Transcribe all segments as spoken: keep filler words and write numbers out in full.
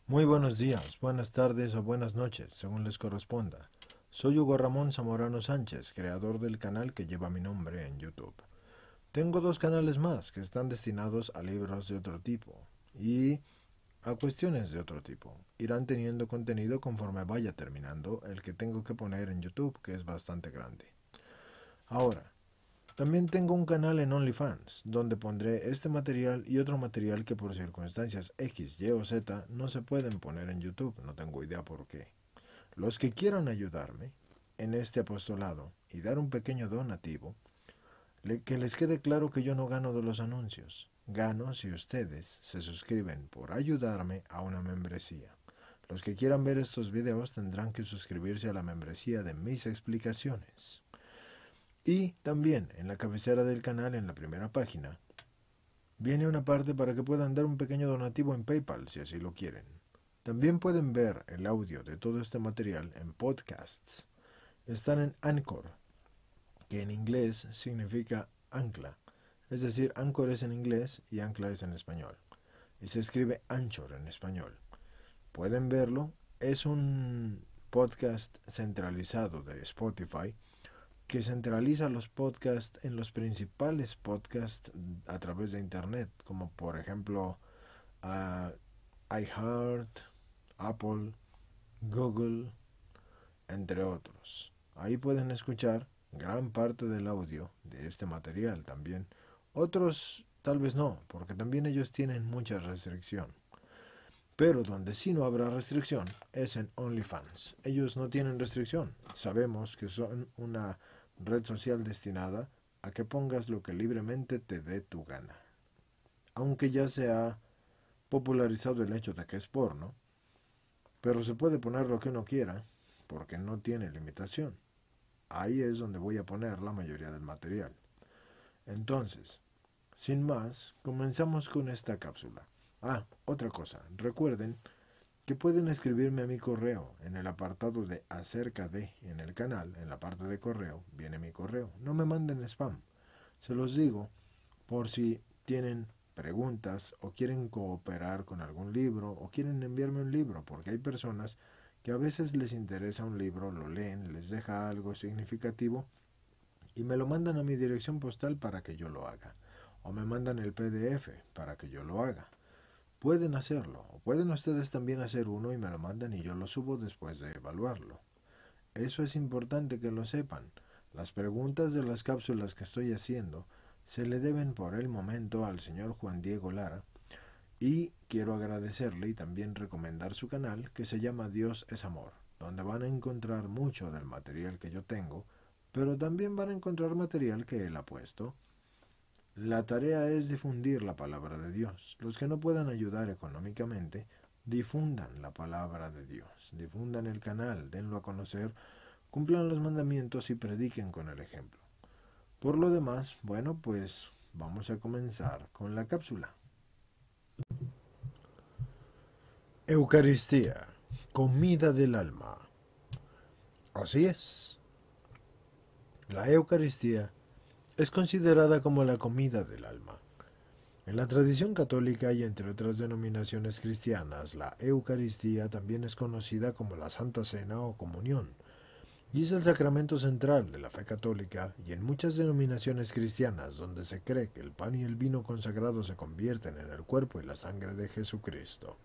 Muy buenos días, buenas tardes o buenas noches, según les corresponda. Soy Hugo Ramón Zamorano Sánchez, creador del canal que lleva mi nombre en YouTube. Tengo dos canales más que están destinados a libros de otro tipo y a cuestiones de otro tipo. Irán teniendo contenido conforme vaya terminando el que tengo que poner en YouTube, que es bastante grande. Ahora, también tengo un canal en OnlyFans, donde pondré este material y otro material que por circunstancias X, Y o Z no se pueden poner en YouTube, no tengo idea por qué. Los que quieran ayudarme en este apostolado y dar un pequeño donativo, que les quede claro que yo no gano de los anuncios. Gano si ustedes se suscriben por ayudarme a una membresía. Los que quieran ver estos videos tendrán que suscribirse a la membresía de mis explicaciones. Y también en la cabecera del canal, en la primera página, viene una parte para que puedan dar un pequeño donativo en PayPal si así lo quieren. También pueden ver el audio de todo este material en podcasts. Están en Anchor, que en inglés significa ancla. Es decir, Anchor es en inglés y ancla es en español. Y se escribe Anchor en español. Pueden verlo. Es un podcast centralizado de Spotify que centraliza los podcasts en los principales podcasts a través de internet, como por ejemplo uh, iHeart, Apple, Google, entre otros. Ahí pueden escuchar gran parte del audio de este material también. Otros tal vez no, porque también ellos tienen mucha restricción. Pero donde sí no habrá restricción es en OnlyFans. Ellos no tienen restricción. Sabemos que son una red social destinada a que pongas lo que libremente te dé tu gana. Aunque ya se ha popularizado el hecho de que es porno, pero se puede poner lo que uno quiera porque no tiene limitación. Ahí es donde voy a poner la mayoría del material. Entonces, sin más, comenzamos con esta cápsula. Ah, otra cosa, recuerden que pueden escribirme a mi correo en el apartado de acerca de en el canal, en la parte de correo, viene mi correo. No me manden spam. Se los digo por si tienen preguntas o quieren cooperar con algún libro o quieren enviarme un libro, porque hay personas que a veces les interesa un libro, lo leen, les deja algo significativo y me lo mandan a mi dirección postal para que yo lo haga. O me mandan el P D F para que yo lo haga. Pueden hacerlo, o pueden ustedes también hacer uno y me lo mandan y yo lo subo después de evaluarlo. Eso es importante que lo sepan. Las preguntas de las cápsulas que estoy haciendo se le deben por el momento al señor Juan Diego Lara y quiero agradecerle y también recomendar su canal que se llama Dios es Amor, donde van a encontrar mucho del material que yo tengo, pero también van a encontrar material que él ha puesto. La tarea es difundir la palabra de Dios. Los que no puedan ayudar económicamente, difundan la palabra de Dios, difundan el canal, denlo a conocer, cumplan los mandamientos y prediquen con el ejemplo. Por lo demás, bueno, pues vamos a comenzar con la cápsula. Eucaristía, comida del alma. Así es. La Eucaristía es considerada como la comida del alma. En la tradición católica y entre otras denominaciones cristianas, la Eucaristía también es conocida como la Santa Cena o Comunión, y es el sacramento central de la fe católica y en muchas denominaciones cristianas donde se cree que el pan y el vino consagrados se convierten en el cuerpo y la sangre de Jesucristo.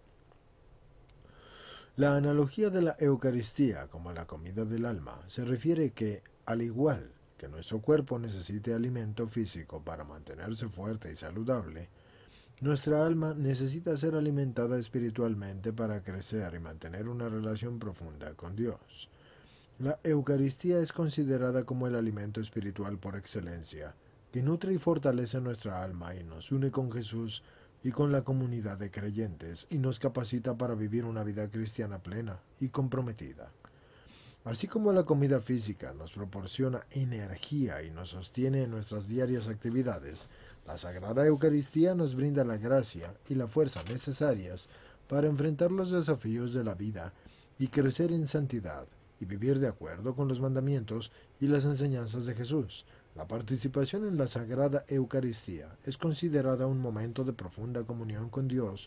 La analogía de la Eucaristía como la comida del alma se refiere que, al igual que nuestro cuerpo necesite alimento físico para mantenerse fuerte y saludable, nuestra alma necesita ser alimentada espiritualmente para crecer y mantener una relación profunda con Dios. La Eucaristía es considerada como el alimento espiritual por excelencia, que nutre y fortalece nuestra alma y nos une con Jesús y con la comunidad de creyentes y nos capacita para vivir una vida cristiana plena y comprometida. Así como la comida física nos proporciona energía y nos sostiene en nuestras diarias actividades, la Sagrada Eucaristía nos brinda la gracia y la fuerza necesarias para enfrentar los desafíos de la vida y crecer en santidad y vivir de acuerdo con los mandamientos y las enseñanzas de Jesús. La participación en la Sagrada Eucaristía es considerada un momento de profunda comunión con Dios,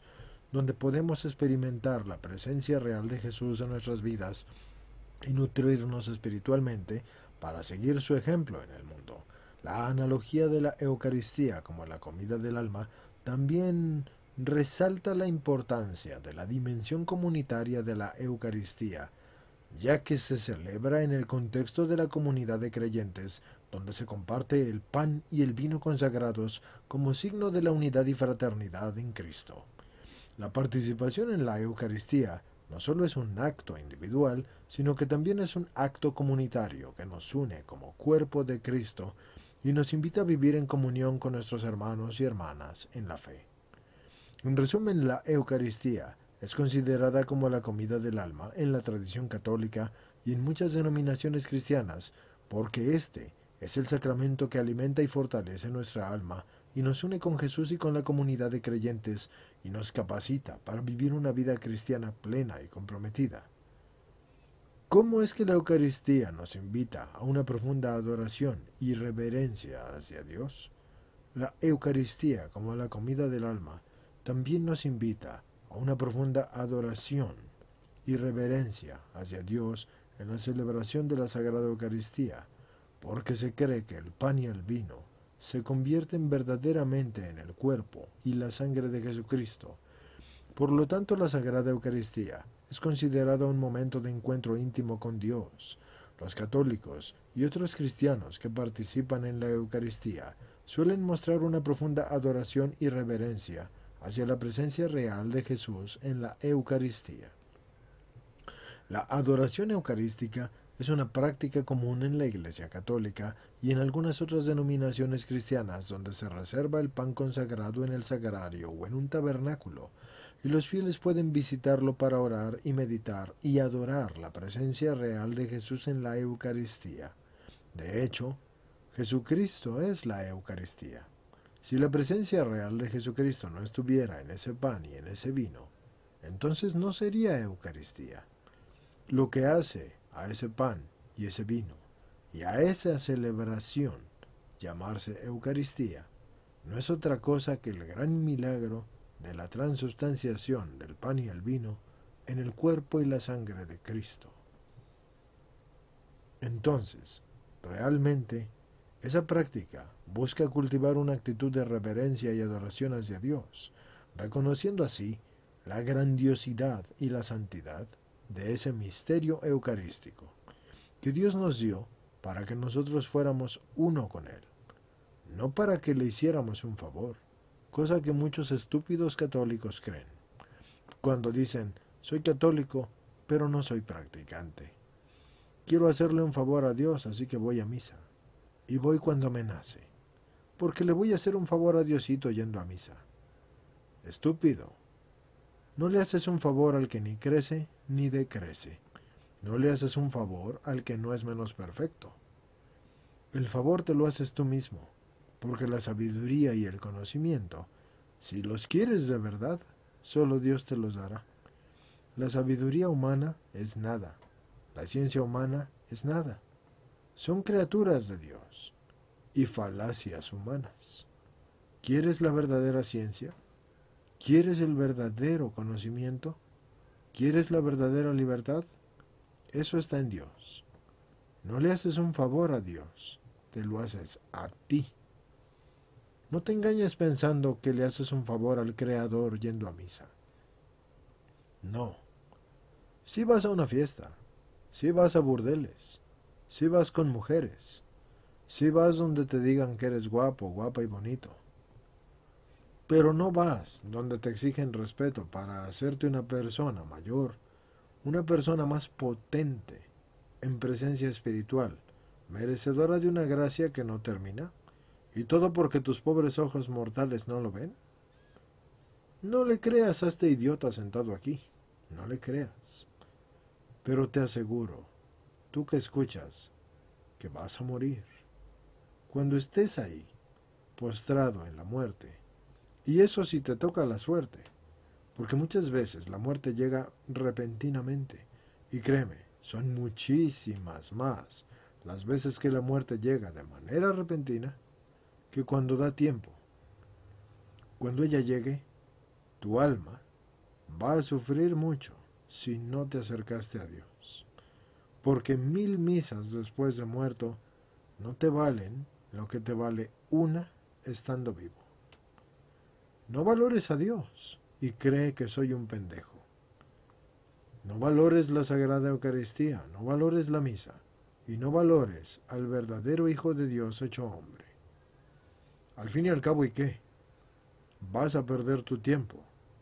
donde podemos experimentar la presencia real de Jesús en nuestras vidas y nutrirnos espiritualmente para seguir su ejemplo en el mundo. La analogía de la Eucaristía como la comida del alma también resalta la importancia de la dimensión comunitaria de la Eucaristía, ya que se celebra en el contexto de la comunidad de creyentes, donde se comparte el pan y el vino consagrados como signo de la unidad y fraternidad en Cristo. La participación en la Eucaristía no solo es un acto individual, sino que también es un acto comunitario que nos une como cuerpo de Cristo y nos invita a vivir en comunión con nuestros hermanos y hermanas en la fe. En resumen, la Eucaristía es considerada como la comida del alma en la tradición católica y en muchas denominaciones cristianas, porque este es el sacramento que alimenta y fortalece nuestra alma y nos une con Jesús y con la comunidad de creyentes y nos capacita para vivir una vida cristiana plena y comprometida. ¿Cómo es que la Eucaristía nos invita a una profunda adoración y reverencia hacia Dios? La Eucaristía, como la comida del alma, también nos invita a una profunda adoración y reverencia hacia Dios en la celebración de la Sagrada Eucaristía, porque se cree que el pan y el vino se convierten verdaderamente en el cuerpo y la sangre de Jesucristo. Por lo tanto, la Sagrada Eucaristía es considerada un momento de encuentro íntimo con Dios. Los católicos y otros cristianos que participan en la Eucaristía suelen mostrar una profunda adoración y reverencia hacia la presencia real de Jesús en la Eucaristía. La adoración eucarística es una práctica común en la Iglesia Católica y en algunas otras denominaciones cristianas donde se reserva el pan consagrado en el sagrario o en un tabernáculo, y los fieles pueden visitarlo para orar y meditar y adorar la presencia real de Jesús en la Eucaristía. De hecho, Jesucristo es la Eucaristía. Si la presencia real de Jesucristo no estuviera en ese pan y en ese vino, entonces no sería Eucaristía. Lo que hace a ese pan y ese vino y a esa celebración llamarse Eucaristía no es otra cosa que el gran milagro de la transubstanciación del pan y el vino en el cuerpo y la sangre de Cristo. Entonces, realmente, esa práctica busca cultivar una actitud de reverencia y adoración hacia Dios, reconociendo así la grandiosidad y la santidad de ese misterio eucarístico que Dios nos dio para que nosotros fuéramos uno con Él, no para que le hiciéramos un favor, cosa que muchos estúpidos católicos creen, cuando dicen, soy católico, pero no soy practicante. Quiero hacerle un favor a Dios, así que voy a misa, y voy cuando me nace, porque le voy a hacer un favor a Diosito yendo a misa. Estúpido. No le haces un favor al que ni crece ni decrece. No le haces un favor al que no es menos perfecto. El favor te lo haces tú mismo, porque la sabiduría y el conocimiento, si los quieres de verdad, solo Dios te los dará. La sabiduría humana es nada. La ciencia humana es nada. Son criaturas de Dios y falacias humanas. ¿Quieres la verdadera ciencia? ¿Quieres el verdadero conocimiento? ¿Quieres la verdadera libertad? Eso está en Dios. No le haces un favor a Dios, te lo haces a ti. No te engañes pensando que le haces un favor al Creador yendo a misa. No. Si vas a una fiesta, si vas a burdeles, si vas con mujeres, si vas donde te digan que eres guapo, guapa y bonito, pero no vas donde te exigen respeto para hacerte una persona mayor, una persona más potente en presencia espiritual, merecedora de una gracia que no termina, y todo porque tus pobres ojos mortales no lo ven. No le creas a este idiota sentado aquí, no le creas. Pero te aseguro, tú que escuchas, que vas a morir. Cuando estés ahí, postrado en la muerte, y eso si te toca la suerte, porque muchas veces la muerte llega repentinamente, y créeme, son muchísimas más las veces que la muerte llega de manera repentina que cuando da tiempo. Cuando ella llegue, tu alma va a sufrir mucho si no te acercaste a Dios. Porque mil misas después de muerto no te valen lo que te vale una estando vivo. No valores a Dios y cree que soy un pendejo. No valores la Sagrada Eucaristía, no valores la misa, y no valores al verdadero Hijo de Dios hecho hombre. Al fin y al cabo, ¿y qué? Vas a perder tu tiempo.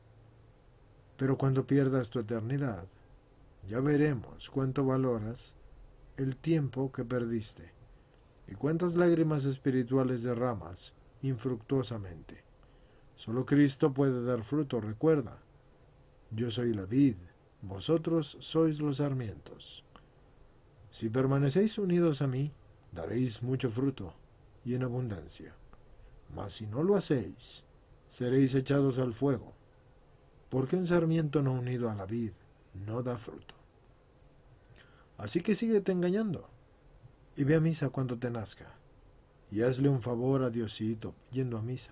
Pero cuando pierdas tu eternidad, ya veremos cuánto valoras el tiempo que perdiste y cuántas lágrimas espirituales derramas infructuosamente. Solo Cristo puede dar fruto, recuerda. Yo soy la vid, vosotros sois los sarmientos. Si permanecéis unidos a mí, daréis mucho fruto y en abundancia. Mas si no lo hacéis, seréis echados al fuego, porque un sarmiento no unido a la vid no da fruto. Así que síguete engañando, y ve a misa cuando te nazca, y hazle un favor a Diosito yendo a misa.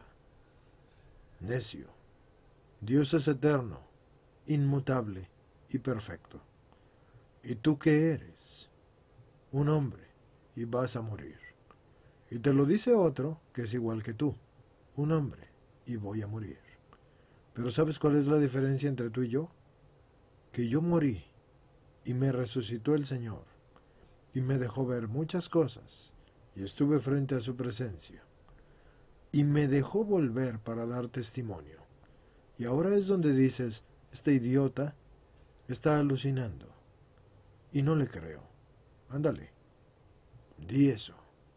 Necio, Dios es eterno, inmutable y perfecto. ¿Y tú qué eres? Un hombre, y vas a morir. Y te lo dice otro que es igual que tú, un hombre, y voy a morir. Pero ¿sabes cuál es la diferencia entre tú y yo? Que yo morí, y me resucitó el Señor, y me dejó ver muchas cosas, y estuve frente a su presencia, y me dejó volver para dar testimonio. Y ahora es donde dices, este idiota está alucinando, y no le creo. Ándale, di eso.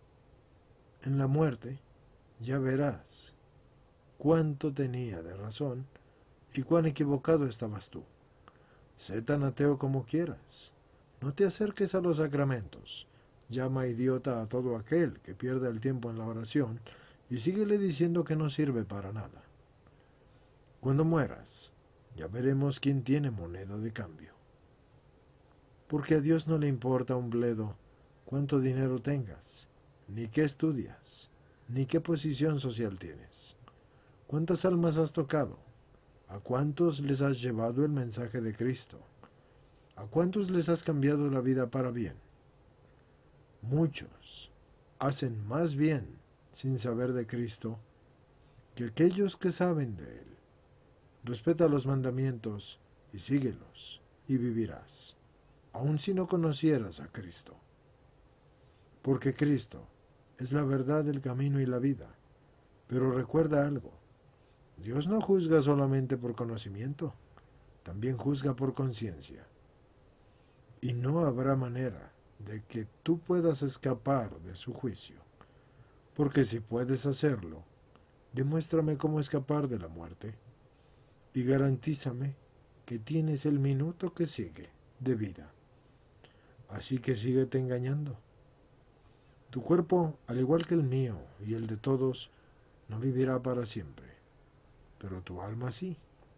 En la muerte ya verás cuánto tenía de razón y cuán equivocado estabas tú. Sé tan ateo como quieras. No te acerques a los sacramentos. Llama idiota a todo aquel que pierda el tiempo en la oración y síguele diciendo que no sirve para nada. Cuando mueras, ya veremos quién tiene moneda de cambio. Porque a Dios no le importa un bledo cuánto dinero tengas, ni qué estudias, ni qué posición social tienes. ¿Cuántas almas has tocado? ¿A cuántos les has llevado el mensaje de Cristo? ¿A cuántos les has cambiado la vida para bien? Muchos hacen más bien sin saber de Cristo que aquellos que saben de Él. Respeta los mandamientos y síguelos, y vivirás, aun si no conocieras a Cristo. Porque Cristo es la verdad, el camino y la vida. Pero recuerda algo, Dios no juzga solamente por conocimiento, también juzga por conciencia. Y no habrá manera de que tú puedas escapar de su juicio. Porque si puedes hacerlo, demuéstrame cómo escapar de la muerte y garantízame que tienes el minuto que sigue de vida. Así que síguete engañando. Tu cuerpo, al igual que el mío y el de todos, no vivirá para siempre, pero tu alma sí.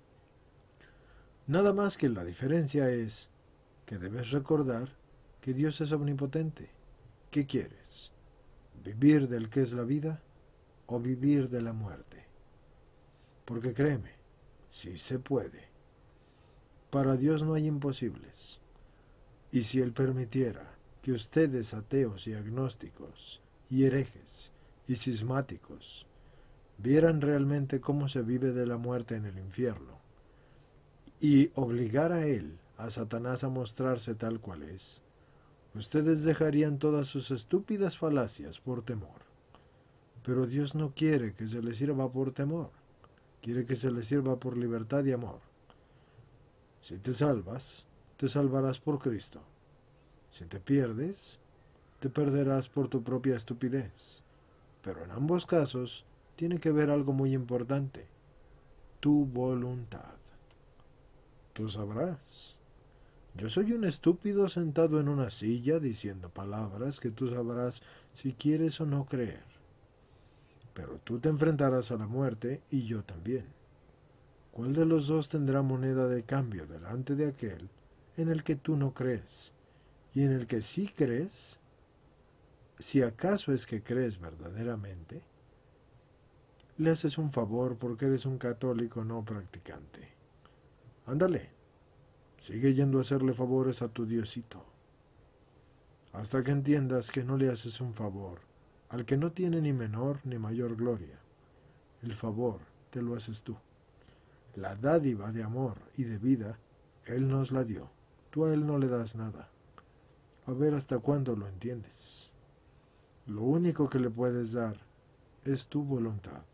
Nada más que la diferencia es que debes recordar que Dios es omnipotente. ¿Qué quieres? ¿Vivir del que es la vida o vivir de la muerte? Porque créeme, sí se puede. Para Dios no hay imposibles. Y si Él permitiera que ustedes, ateos y agnósticos, y herejes y cismáticos, vieran realmente cómo se vive de la muerte en el infierno, y obligara a Él, a Satanás, a mostrarse tal cual es, ustedes dejarían todas sus estúpidas falacias por temor. Pero Dios no quiere que se le sirva por temor, quiere que se le sirva por libertad y amor. Si te salvas, te salvarás por Cristo. Si te pierdes, te perderás por tu propia estupidez. Pero en ambos casos tiene que ver algo muy importante, tu voluntad. Tú sabrás. Yo soy un estúpido sentado en una silla diciendo palabras que tú sabrás si quieres o no creer. Pero tú te enfrentarás a la muerte y yo también. ¿Cuál de los dos tendrá moneda de cambio delante de aquel en el que tú no crees y en el que sí crees? Si acaso es que crees verdaderamente, le haces un favor porque eres un católico no practicante. Ándale, sigue yendo a hacerle favores a tu Diosito, hasta que entiendas que no le haces un favor al que no tiene ni menor ni mayor gloria. El favor te lo haces tú. La dádiva de amor y de vida, Él nos la dio. Tú a Él no le das nada. A ver hasta cuándo lo entiendes. Lo único que le puedes dar es tu voluntad.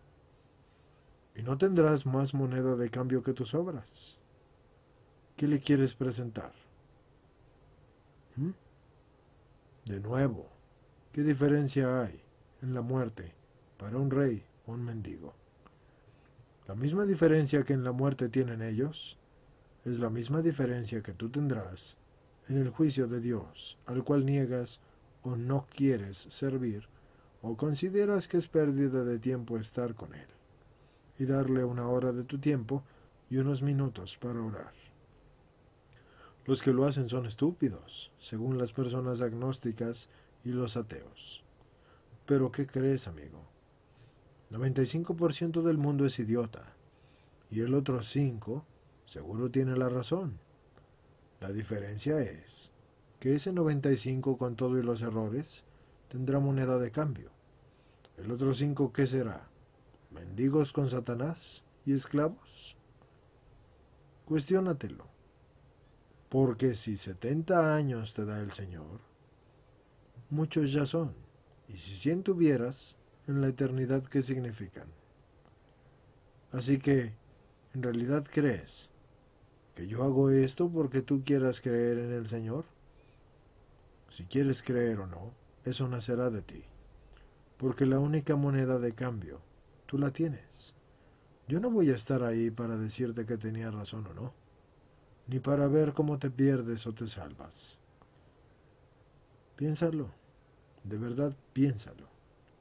Y no tendrás más moneda de cambio que tus obras. ¿Qué le quieres presentar? ¿Mm? De nuevo, ¿qué diferencia hay en la muerte para un rey o un mendigo? La misma diferencia que en la muerte tienen ellos, es la misma diferencia que tú tendrás en el juicio de Dios, al cual niegas o no quieres servir, o consideras que es pérdida de tiempo estar con Él, y darle una hora de tu tiempo y unos minutos para orar. Los que lo hacen son estúpidos, según las personas agnósticas y los ateos. Pero ¿qué crees, amigo? noventa y cinco por ciento del mundo es idiota, y el otro cinco por ciento seguro tiene la razón. La diferencia es que ese noventa y cinco por ciento con todo y los errores tendrá moneda de cambio. ¿El otro cinco por ciento qué será? ¿Mendigos con Satanás y esclavos? Cuestiónatelo. Porque si setenta años te da el Señor, muchos ya son, y si cien tuvieras, en la eternidad, ¿qué significan? Así que, ¿en realidad crees que yo hago esto porque tú quieras creer en el Señor? Si quieres creer o no, eso nacerá de ti, porque la única moneda de cambio, tú la tienes. Yo no voy a estar ahí para decirte que tenía razón o no, ni para ver cómo te pierdes o te salvas. Piénsalo, de verdad piénsalo.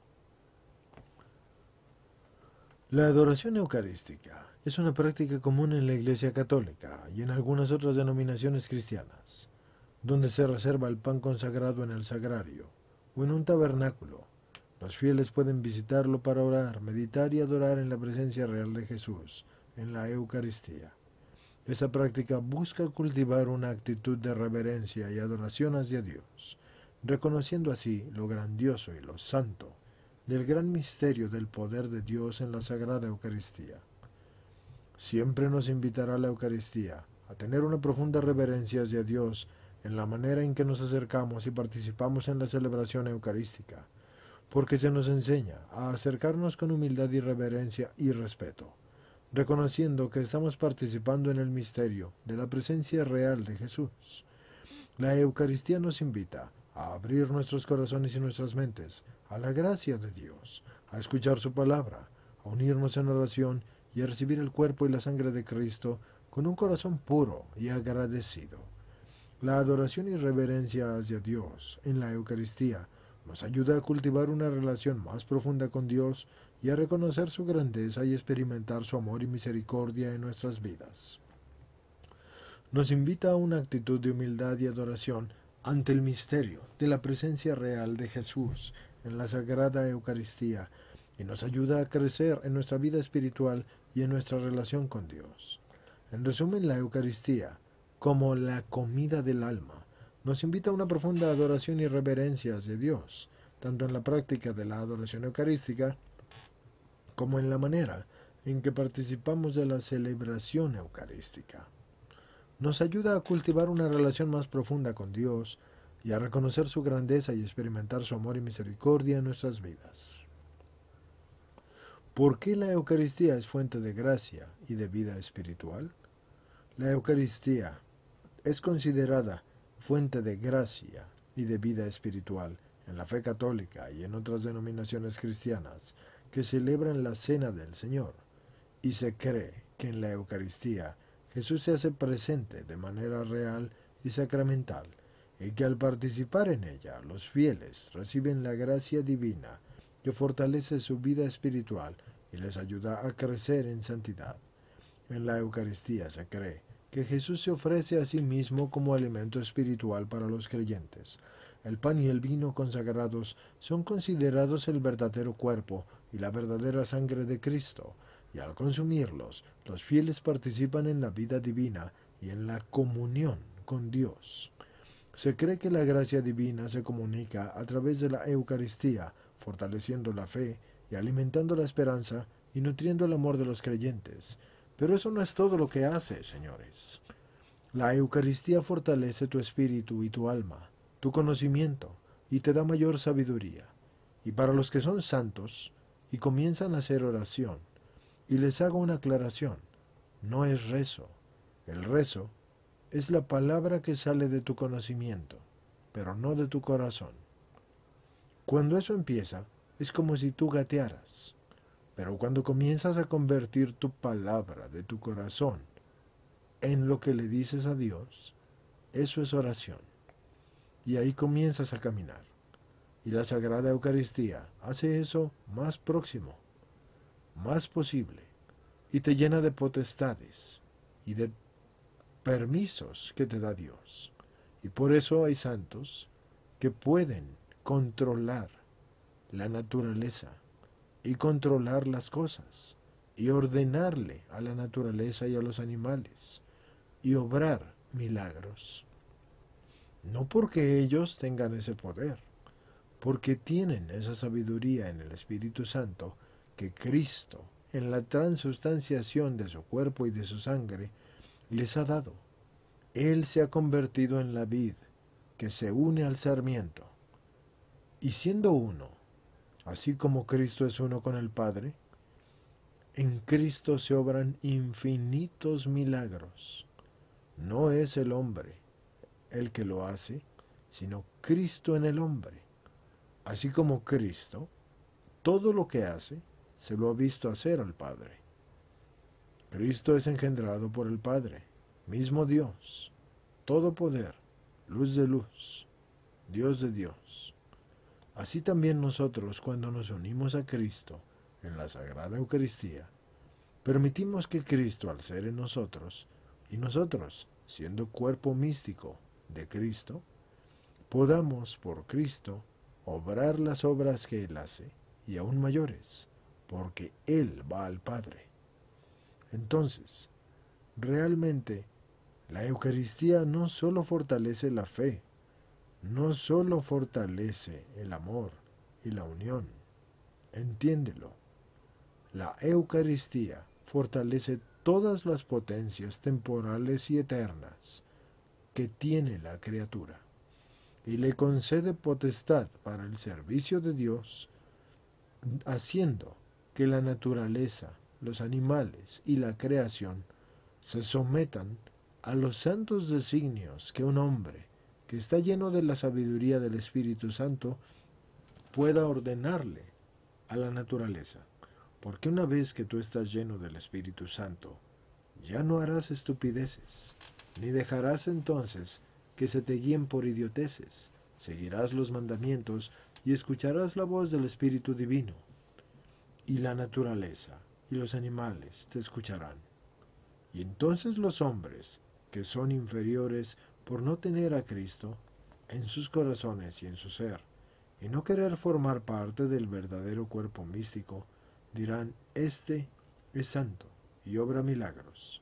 La adoración eucarística es una práctica común en la Iglesia Católica y en algunas otras denominaciones cristianas, donde se reserva el pan consagrado en el sagrario o en un tabernáculo. Los fieles pueden visitarlo para orar, meditar y adorar en la presencia real de Jesús, en la Eucaristía. Esa práctica busca cultivar una actitud de reverencia y adoración hacia Dios, reconociendo así lo grandioso y lo santo del gran misterio del poder de Dios en la Sagrada Eucaristía. Siempre nos invitará la Eucaristía a tener una profunda reverencia hacia Dios en la manera en que nos acercamos y participamos en la celebración eucarística, porque se nos enseña a acercarnos con humildad y reverencia y respeto, reconociendo que estamos participando en el misterio de la presencia real de Jesús. La Eucaristía nos invita a abrir nuestros corazones y nuestras mentes a la gracia de Dios, a escuchar su palabra, a unirnos en oración y a recibir el cuerpo y la sangre de Cristo con un corazón puro y agradecido. La adoración y reverencia hacia Dios en la Eucaristía nos ayuda a cultivar una relación más profunda con Dios y a reconocer su grandeza y experimentar su amor y misericordia en nuestras vidas. Nos invita a una actitud de humildad y adoración ante el misterio de la presencia real de Jesús en la Sagrada Eucaristía y nos ayuda a crecer en nuestra vida espiritual y en nuestra relación con Dios. En resumen, la Eucaristía, como la comida del alma, nos invita a una profunda adoración y reverencia hacia Dios, tanto en la práctica de la adoración eucarística como en la manera en que participamos de la celebración eucarística. Nos ayuda a cultivar una relación más profunda con Dios y a reconocer su grandeza y experimentar su amor y misericordia en nuestras vidas. ¿Por qué la Eucaristía es fuente de gracia y de vida espiritual? La Eucaristía es considerada fuente de gracia y de vida espiritual en la fe católica y en otras denominaciones cristianas que celebran la Cena del Señor, y se cree que en la Eucaristía Jesús se hace presente de manera real y sacramental, y que al participar en ella los fieles reciben la gracia divina que fortalece su vida espiritual y les ayuda a crecer en santidad. En la Eucaristía se cree que Jesús se ofrece a sí mismo como alimento espiritual para los creyentes. El pan y el vino consagrados son considerados el verdadero cuerpo y la verdadera sangre de Cristo. y al consumirlos, los fieles participan en la vida divina y en la comunión con Dios. Se cree que la gracia divina se comunica a través de la Eucaristía, fortaleciendo la fe y alimentando la esperanza y nutriendo el amor de los creyentes. Pero eso no es todo lo que hace, señores. La Eucaristía fortalece tu espíritu y tu alma, tu conocimiento, y te da mayor sabiduría. Y para los que son santos y comienzan a hacer oración, y les hago una aclaración, no es rezo. El rezo es la palabra que sale de tu conocimiento, pero no de tu corazón. Cuando eso empieza, es como si tú gatearas. Pero cuando comienzas a convertir tu palabra de tu corazón en lo que le dices a Dios, eso es oración. Y ahí comienzas a caminar. Y la Sagrada Eucaristía hace eso más próximo, más posible, y te llena de potestades y de permisos que te da Dios. Y por eso hay santos que pueden controlar la naturaleza y controlar las cosas y ordenarle a la naturaleza y a los animales y obrar milagros. No porque ellos tengan ese poder, porque tienen esa sabiduría en el Espíritu Santo que Cristo, en la transustanciación de su cuerpo y de su sangre, les ha dado. Él se ha convertido en la vid que se une al sarmiento. Y siendo uno, así como Cristo es uno con el Padre, en Cristo se obran infinitos milagros. No es el hombre el que lo hace, sino Cristo en el hombre. Así como Cristo, todo lo que hace, se lo ha visto hacer al Padre. Cristo es engendrado por el Padre, mismo Dios, todo poder, luz de luz, Dios de Dios. Así también nosotros, cuando nos unimos a Cristo en la Sagrada Eucaristía, permitimos que Cristo, al ser en nosotros, y nosotros, siendo cuerpo místico de Cristo, podamos, por Cristo, obrar las obras que Él hace, y aún mayores, porque Él va al Padre. Entonces, realmente, la Eucaristía no solo fortalece la fe, no solo fortalece el amor y la unión. Entiéndelo. La Eucaristía fortalece todas las potencias temporales y eternas que tiene la criatura y le concede potestad para el servicio de Dios, haciendo que la naturaleza, los animales y la creación se sometan a los santos designios que un hombre que está lleno de la sabiduría del Espíritu Santo pueda ordenarle a la naturaleza. Porque una vez que tú estás lleno del Espíritu Santo, ya no harás estupideces, ni dejarás entonces que se te guíen por idioteces. Seguirás los mandamientos y escucharás la voz del Espíritu Divino. Y la naturaleza y los animales te escucharán. Y entonces los hombres, que son inferiores por no tener a Cristo en sus corazones y en su ser, y no querer formar parte del verdadero cuerpo místico, dirán, este es santo y obra milagros.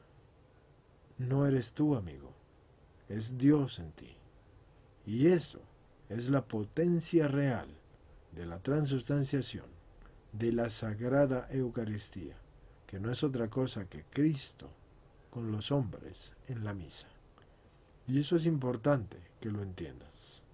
No eres tú, amigo, es Dios en ti. Y eso es la potencia real de la transustanciación, de la Sagrada Eucaristía, que no es otra cosa que Cristo con los hombres en la misa. Y eso es importante que lo entiendas.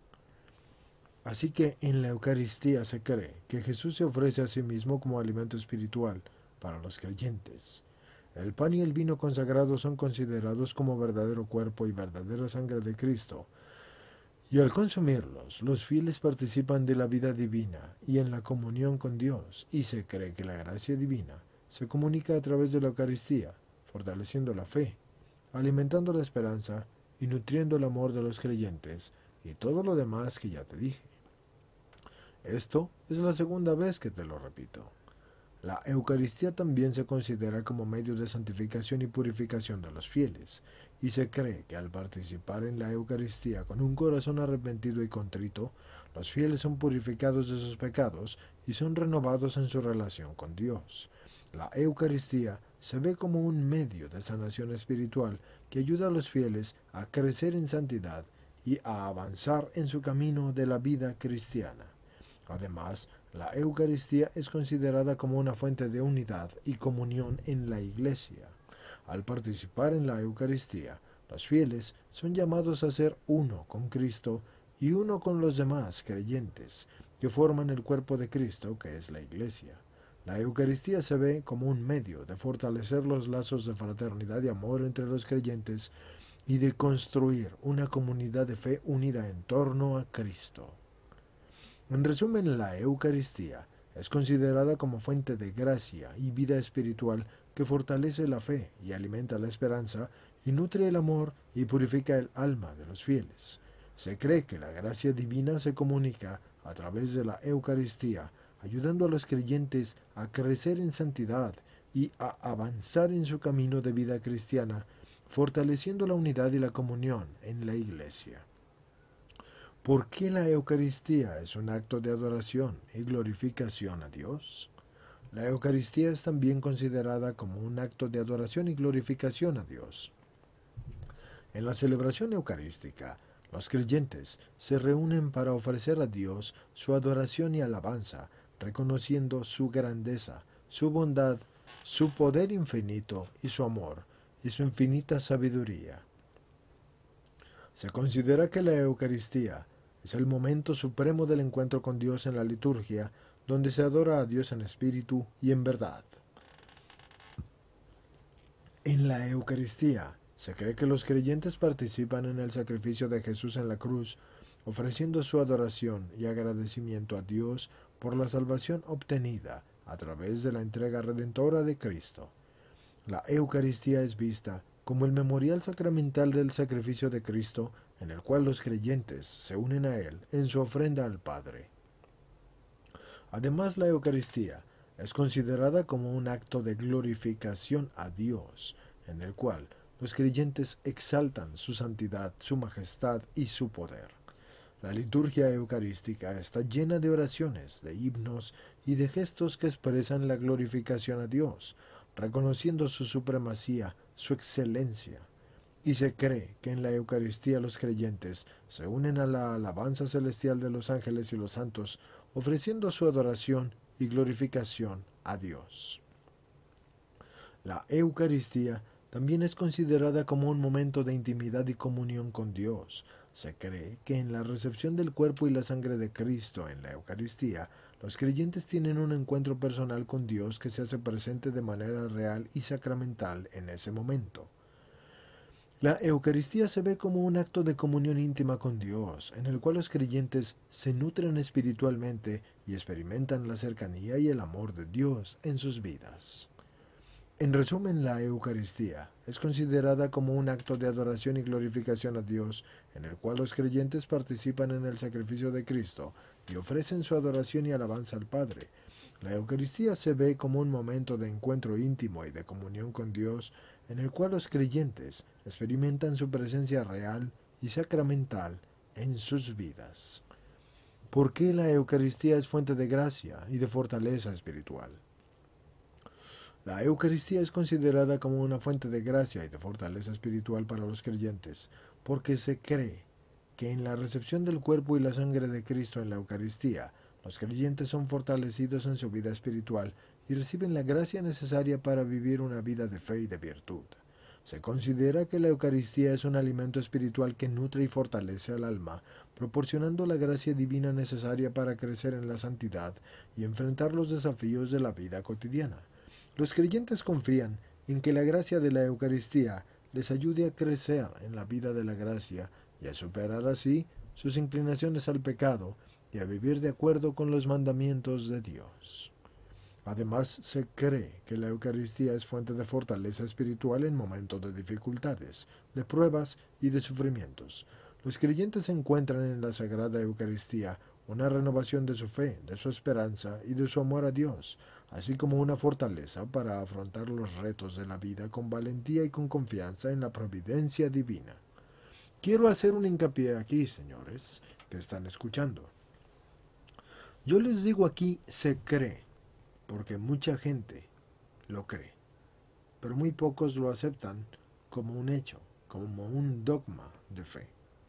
Así que en la Eucaristía se cree que Jesús se ofrece a sí mismo como alimento espiritual para los creyentes. El pan y el vino consagrados son considerados como verdadero cuerpo y verdadera sangre de Cristo. Y al consumirlos, los fieles participan de la vida divina y en la comunión con Dios, y se cree que la gracia divina se comunica a través de la Eucaristía, fortaleciendo la fe, alimentando la esperanza y nutriendo el amor de los creyentes y todo lo demás que ya te dije. Esto es la segunda vez que te lo repito. La Eucaristía también se considera como medio de santificación y purificación de los fieles, y se cree que al participar en la Eucaristía con un corazón arrepentido y contrito, los fieles son purificados de sus pecados y son renovados en su relación con Dios. La Eucaristía se ve como un medio de sanación espiritual que ayuda a los fieles a crecer en santidad y a avanzar en su camino de la vida cristiana. Además, la Eucaristía es considerada como una fuente de unidad y comunión en la Iglesia. Al participar en la Eucaristía, los fieles son llamados a ser uno con Cristo y uno con los demás creyentes, que forman el cuerpo de Cristo, que es la Iglesia. La Eucaristía se ve como un medio de fortalecer los lazos de fraternidad y amor entre los creyentes y de construir una comunidad de fe unida en torno a Cristo. En resumen, la Eucaristía es considerada como fuente de gracia y vida espiritual que fortalece la fe y alimenta la esperanza y nutre el amor y purifica el alma de los fieles. Se cree que la gracia divina se comunica a través de la Eucaristía, ayudando a los creyentes a crecer en santidad y a avanzar en su camino de vida cristiana, fortaleciendo la unidad y la comunión en la Iglesia. ¿Por qué la Eucaristía es un acto de adoración y glorificación a Dios? La Eucaristía es también considerada como un acto de adoración y glorificación a Dios. En la celebración eucarística, los creyentes se reúnen para ofrecer a Dios su adoración y alabanza, reconociendo su grandeza, su bondad, su poder infinito y su amor, y su infinita sabiduría. Se considera que la Eucaristía es el momento supremo del encuentro con Dios en la liturgia, donde se adora a Dios en espíritu y en verdad. En la Eucaristía se cree que los creyentes participan en el sacrificio de Jesús en la cruz, ofreciendo su adoración y agradecimiento a Dios por la salvación obtenida a través de la entrega redentora de Cristo. La Eucaristía es vista como el memorial sacramental del sacrificio de Cristo, en el cual los creyentes se unen a Él en su ofrenda al Padre. Además, la Eucaristía es considerada como un acto de glorificación a Dios, en el cual los creyentes exaltan su santidad, su majestad y su poder. La liturgia eucarística está llena de oraciones, de himnos y de gestos que expresan la glorificación a Dios, reconociendo su supremacía, su excelencia. Y se cree que en la Eucaristía los creyentes se unen a la alabanza celestial de los ángeles y los santos, ofreciendo su adoración y glorificación a Dios. La Eucaristía también es considerada como un momento de intimidad y comunión con Dios. Se cree que en la recepción del cuerpo y la sangre de Cristo en la Eucaristía, los creyentes tienen un encuentro personal con Dios que se hace presente de manera real y sacramental en ese momento. La Eucaristía se ve como un acto de comunión íntima con Dios, en el cual los creyentes se nutren espiritualmente y experimentan la cercanía y el amor de Dios en sus vidas. En resumen, la Eucaristía es considerada como un acto de adoración y glorificación a Dios, en el cual los creyentes participan en el sacrificio de Cristo y ofrecen su adoración y alabanza al Padre. La Eucaristía se ve como un momento de encuentro íntimo y de comunión con Dios, en el cual los creyentes experimentan su presencia real y sacramental en sus vidas. ¿Por qué la Eucaristía es fuente de gracia y de fortaleza espiritual? La Eucaristía es considerada como una fuente de gracia y de fortaleza espiritual para los creyentes, porque se cree que en la recepción del cuerpo y la sangre de Cristo en la Eucaristía, los creyentes son fortalecidos en su vida espiritual y reciben la gracia necesaria para vivir una vida de fe y de virtud. Se considera que la Eucaristía es un alimento espiritual que nutre y fortalece al alma, proporcionando la gracia divina necesaria para crecer en la santidad y enfrentar los desafíos de la vida cotidiana. Los creyentes confían en que la gracia de la Eucaristía les ayude a crecer en la vida de la gracia y a superar así sus inclinaciones al pecado y a vivir de acuerdo con los mandamientos de Dios. Además, se cree que la Eucaristía es fuente de fortaleza espiritual en momentos de dificultades, de pruebas y de sufrimientos. Los creyentes encuentran en la Sagrada Eucaristía una renovación de su fe, de su esperanza y de su amor a Dios, así como una fortaleza para afrontar los retos de la vida con valentía y con confianza en la providencia divina. Quiero hacer un hincapié aquí, señores, que están escuchando. Yo les digo aquí se cree, porque mucha gente lo cree, pero muy pocos lo aceptan como un hecho, como un dogma de fe.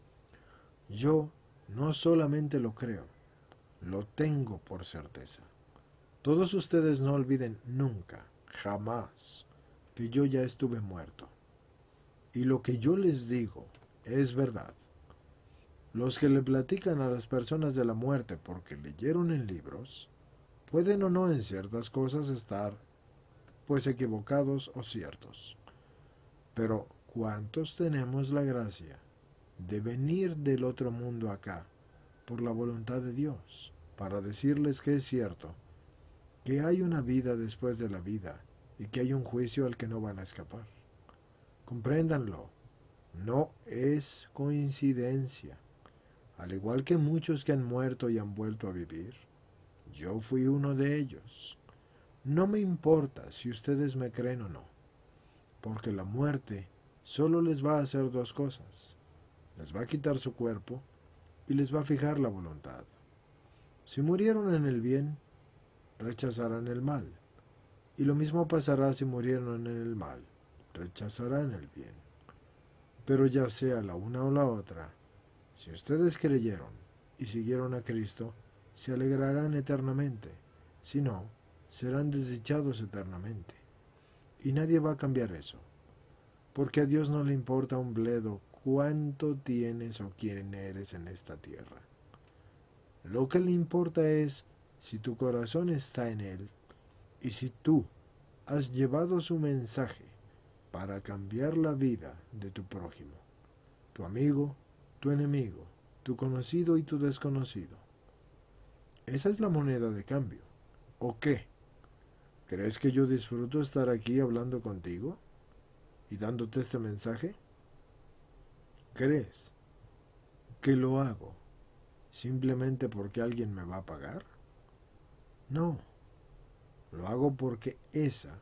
Yo no solamente lo creo, lo tengo por certeza. Todos ustedes no olviden nunca, jamás, que yo ya estuve muerto. Y lo que yo les digo es verdad. Los que le platican a las personas de la muerte porque leyeron en libros, pueden o no en ciertas cosas estar, pues, equivocados o ciertos. Pero, ¿cuántos tenemos la gracia de venir del otro mundo acá, por la voluntad de Dios, para decirles que es cierto, que hay una vida después de la vida y que hay un juicio al que no van a escapar? Compréndanlo, no es coincidencia. Al igual que muchos que han muerto y han vuelto a vivir, yo fui uno de ellos. No me importa si ustedes me creen o no, porque la muerte solo les va a hacer dos cosas. Les va a quitar su cuerpo y les va a fijar la voluntad. Si murieron en el bien, rechazarán el mal. Y lo mismo pasará si murieron en el mal, rechazarán el bien. Pero ya sea la una o la otra, si ustedes creyeron y siguieron a Cristo, se alegrarán eternamente. Si no, serán desdichados eternamente. Y nadie va a cambiar eso, porque a Dios no le importa un bledo cuánto tienes o quién eres en esta tierra. Lo que le importa es si tu corazón está en Él y si tú has llevado su mensaje para cambiar la vida de tu prójimo, tu amigo, tu enemigo, tu conocido y tu desconocido. Esa es la moneda de cambio. ¿O qué? ¿Crees que yo disfruto estar aquí hablando contigo y dándote este mensaje? ¿Crees que lo hago simplemente porque alguien me va a pagar? No, lo hago porque esa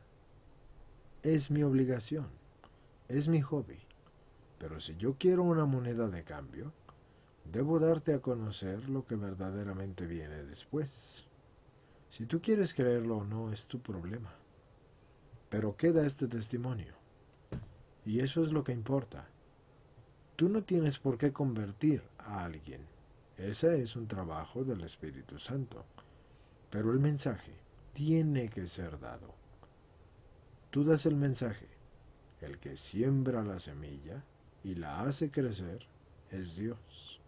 es mi obligación, es mi hobby. Pero si yo quiero una moneda de cambio, debo darte a conocer lo que verdaderamente viene después. Si tú quieres creerlo o no es tu problema. Pero queda este testimonio. Y eso es lo que importa. Tú no tienes por qué convertir a alguien. Ese es un trabajo del Espíritu Santo. Pero el mensaje tiene que ser dado. Tú das el mensaje. El que siembra la semilla y la hace crecer es Dios.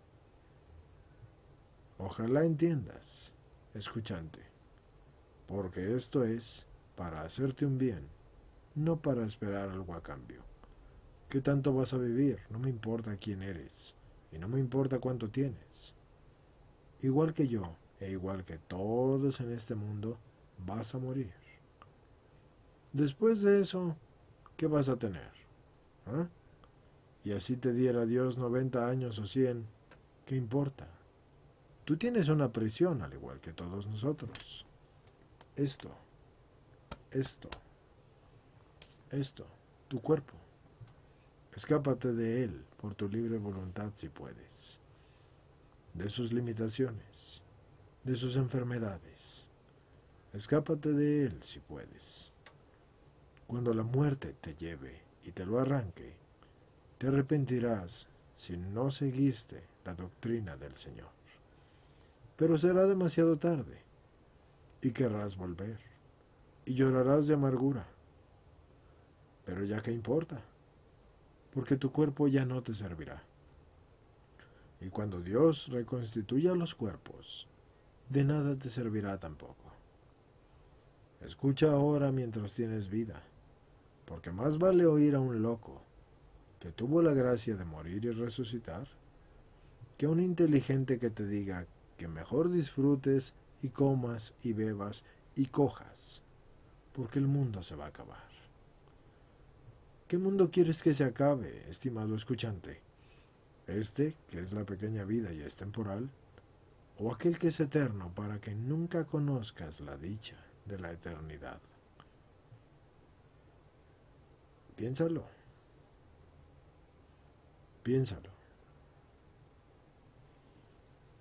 Ojalá entiendas, escuchante, porque esto es para hacerte un bien, no para esperar algo a cambio. ¿Qué tanto vas a vivir? No me importa quién eres y no me importa cuánto tienes. Igual que yo e igual que todos en este mundo, vas a morir. Después de eso, ¿qué vas a tener? ¿Ah? Y así te diera Dios noventa años o cien, ¿qué importa? Tú tienes una prisión al igual que todos nosotros. Esto, esto, esto, tu cuerpo. Escápate de él por tu libre voluntad si puedes. De sus limitaciones, de sus enfermedades. Escápate de él si puedes. Cuando la muerte te lleve y te lo arranque, te arrepentirás si no seguiste la doctrina del Señor. Pero será demasiado tarde y querrás volver y llorarás de amargura. Pero ya qué importa, porque tu cuerpo ya no te servirá. Y cuando Dios reconstituya los cuerpos, de nada te servirá tampoco. Escucha ahora mientras tienes vida, porque más vale oír a un loco que tuvo la gracia de morir y resucitar, que a un inteligente que te diga que mejor disfrutes y comas y bebas y cojas, porque el mundo se va a acabar. ¿Qué mundo quieres que se acabe, estimado escuchante? ¿Este, que es la pequeña vida y es temporal? ¿O aquel que es eterno para que nunca conozcas la dicha de la eternidad? Piénsalo. Piénsalo.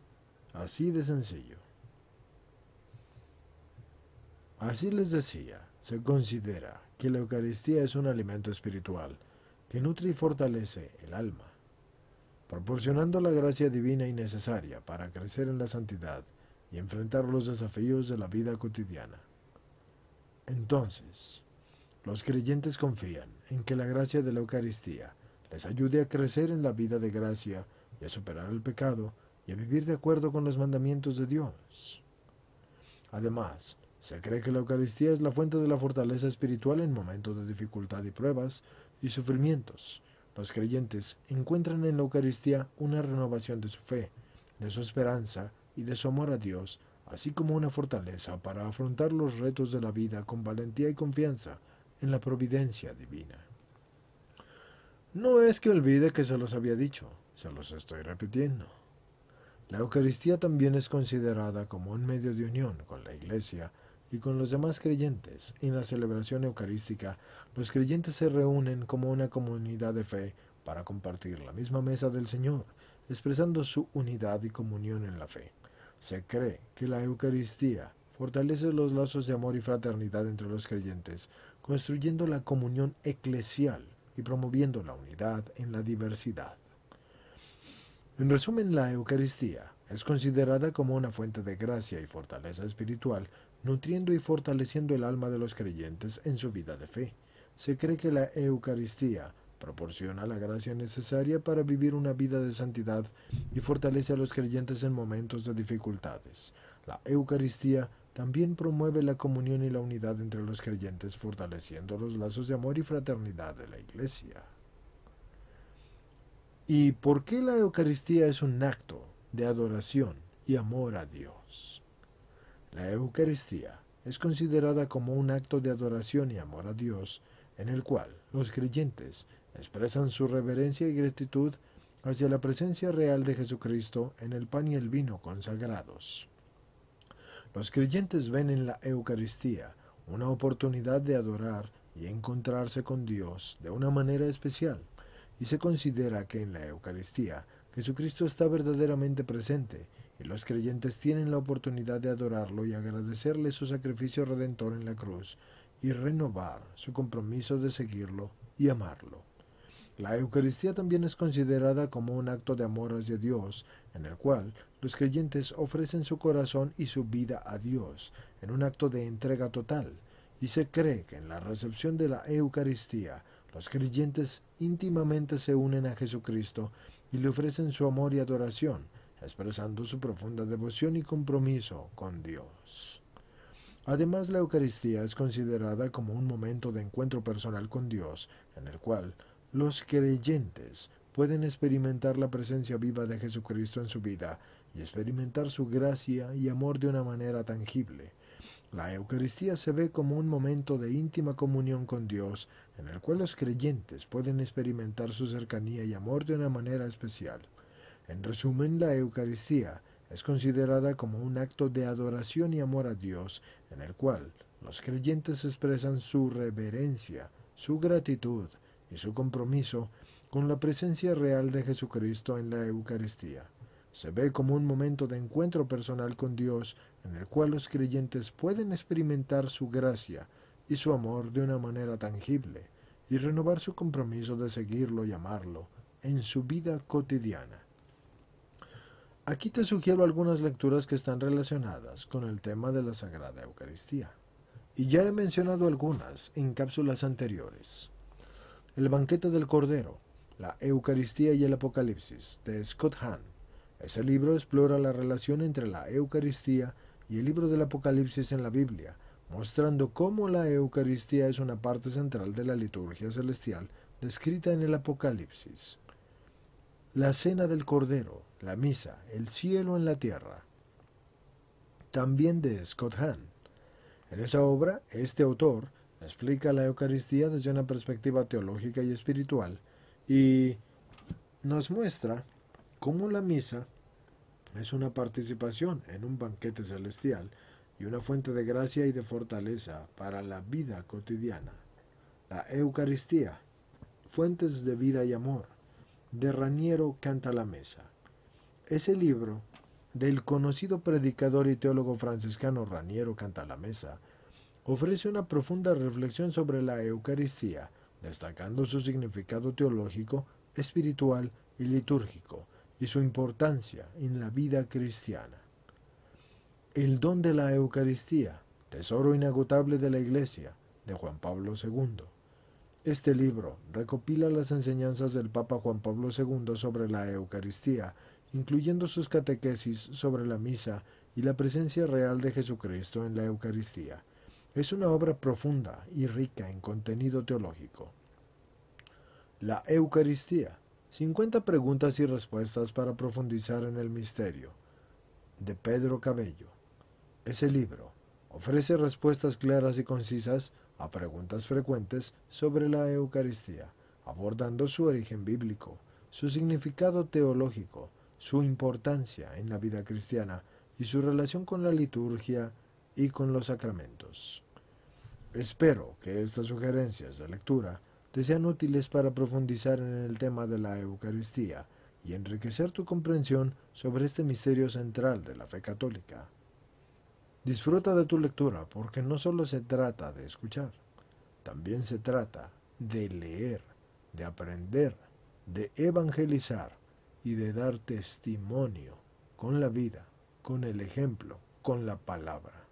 Así de sencillo. Así les decía, se considera que la Eucaristía es un alimento espiritual que nutre y fortalece el alma, proporcionando la gracia divina y necesaria para crecer en la santidad y enfrentar los desafíos de la vida cotidiana. Entonces, los creyentes confían en que la gracia de la Eucaristía les ayude a crecer en la vida de gracia y a superar el pecado y a vivir de acuerdo con los mandamientos de Dios. Además, se cree que la Eucaristía es la fuente de la fortaleza espiritual en momentos de dificultad y pruebas y sufrimientos. Los creyentes encuentran en la Eucaristía una renovación de su fe, de su esperanza y de su amor a Dios, así como una fortaleza para afrontar los retos de la vida con valentía y confianza en la providencia divina. No es que olvide que se los había dicho, se los estoy repitiendo. La Eucaristía también es considerada como un medio de unión con la Iglesia y con los demás creyentes. En la celebración eucarística, los creyentes se reúnen como una comunidad de fe para compartir la misma mesa del Señor, expresando su unidad y comunión en la fe. Se cree que la Eucaristía fortalece los lazos de amor y fraternidad entre los creyentes, construyendo la comunión eclesial y promoviendo la unidad en la diversidad. En resumen, la Eucaristía es considerada como una fuente de gracia y fortaleza espiritual, nutriendo y fortaleciendo el alma de los creyentes en su vida de fe. Se cree que la Eucaristía proporciona la gracia necesaria para vivir una vida de santidad y fortalece a los creyentes en momentos de dificultades. La Eucaristía también promueve la comunión y la unidad entre los creyentes, fortaleciendo los lazos de amor y fraternidad de la Iglesia. ¿Y por qué la Eucaristía es un acto de adoración y amor a Dios? La Eucaristía es considerada como un acto de adoración y amor a Dios, en el cual los creyentes expresan su reverencia y gratitud hacia la presencia real de Jesucristo en el pan y el vino consagrados. Los creyentes ven en la Eucaristía una oportunidad de adorar y encontrarse con Dios de una manera especial, y se considera que en la Eucaristía Jesucristo está verdaderamente presente, y los creyentes tienen la oportunidad de adorarlo y agradecerle su sacrificio redentor en la cruz, y renovar su compromiso de seguirlo y amarlo. La Eucaristía también es considerada como un acto de amor hacia Dios, en el cual los creyentes ofrecen su corazón y su vida a Dios, en un acto de entrega total, y se cree que en la recepción de la Eucaristía, los creyentes íntimamente se unen a Jesucristo y le ofrecen su amor y adoración, expresando su profunda devoción y compromiso con Dios. Además, la Eucaristía es considerada como un momento de encuentro personal con Dios, en el cual los creyentes pueden experimentar la presencia viva de Jesucristo en su vida y experimentar su gracia y amor de una manera tangible. La Eucaristía se ve como un momento de íntima comunión con Dios, en el cual los creyentes pueden experimentar su cercanía y amor de una manera especial. En resumen, la Eucaristía es considerada como un acto de adoración y amor a Dios, en el cual los creyentes expresan su reverencia, su gratitud y su compromiso con la presencia real de Jesucristo en la Eucaristía. Se ve como un momento de encuentro personal con Dios, en el cual los creyentes pueden experimentar su gracia y su amor de una manera tangible, y renovar su compromiso de seguirlo y amarlo en su vida cotidiana. Aquí te sugiero algunas lecturas que están relacionadas con el tema de la Sagrada Eucaristía, y ya he mencionado algunas en cápsulas anteriores. El banquete del Cordero, la Eucaristía y el Apocalipsis, de Scott Hahn. Ese libro explora la relación entre la Eucaristía y el libro del Apocalipsis en la Biblia, mostrando cómo la Eucaristía es una parte central de la liturgia celestial descrita en el Apocalipsis. La cena del Cordero, la misa, el cielo en la tierra. También de Scott Hahn. En esa obra, este autor explica la Eucaristía desde una perspectiva teológica y espiritual y nos muestra cómo la misa es una participación en un banquete celestial y una fuente de gracia y de fortaleza para la vida cotidiana. La Eucaristía, fuentes de vida y amor, de Raniero Cantalamessa. Ese libro, del conocido predicador y teólogo franciscano Raniero Cantalamessa, ofrece una profunda reflexión sobre la Eucaristía, destacando su significado teológico, espiritual y litúrgico, y su importancia en la vida cristiana. El don de la Eucaristía, tesoro inagotable de la Iglesia, de Juan Pablo segundo. Este libro recopila las enseñanzas del Papa Juan Pablo segundo sobre la Eucaristía, incluyendo sus catequesis sobre la misa y la presencia real de Jesucristo en la Eucaristía. Es una obra profunda y rica en contenido teológico. La Eucaristía. cincuenta preguntas y respuestas para profundizar en el misterio. De Pedro Cabello. Ese libro ofrece respuestas claras y concisas a preguntas frecuentes sobre la Eucaristía, abordando su origen bíblico, su significado teológico, su importancia en la vida cristiana y su relación con la liturgia y con los sacramentos. Espero que estas sugerencias de lectura te sean útiles para profundizar en el tema de la Eucaristía y enriquecer tu comprensión sobre este misterio central de la fe católica. Disfruta de tu lectura porque no solo se trata de escuchar, también se trata de leer, de aprender, de evangelizar y de dar testimonio con la vida, con el ejemplo, con la palabra.